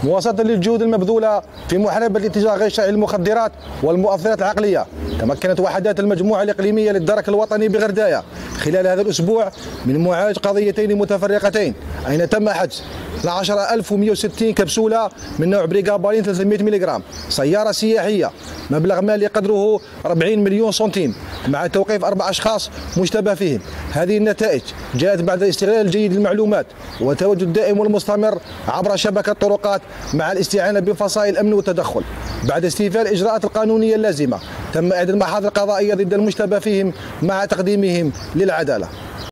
مواصلة للجهود المبذولة في محاربة الاتجاه غير الشرعي للمخدرات والمؤثرات العقلية، تمكنت وحدات المجموعة الإقليمية للدرك الوطني بغرداية خلال هذا الأسبوع من معالجة قضيتين متفرقتين، أين تم حجز 12160 كبسولة من نوع بريغابالين 300 ملغ، سيارة سياحية، مبلغ مالي قدره 40 مليون سنتيم، مع توقيف 4 أشخاص مشتبه فيهم. هذه النتائج جاءت بعد الاستغلال الجيد للمعلومات والتواجد الدائم والمستمر عبر شبكة الطرقات، مع الاستعانة بفصائل الأمن والتدخل. بعد استيفاء الإجراءات القانونية اللازمة تم إعداد المحاضر القضائية ضد المشتبه فيهم مع تقديمهم للعدالة.